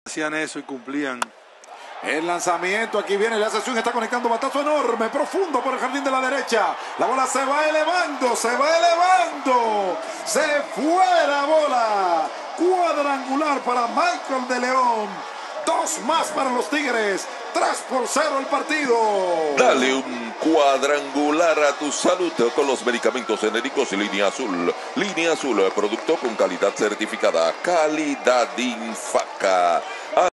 hacían eso y cumplían. El lanzamiento, aquí viene, le hace swing, está conectando batazo enorme, profundo por el jardín de la derecha. La bola se va elevando, se va elevando. Se fue la bola. Cuadrangular para Michael de León. 2 más para los Tigres. 3-0 el partido. Dale un cuadrangular a tu salud con los medicamentos genéricos y Línea Azul. Línea Azul, producto con calidad certificada. Calidad Infaca.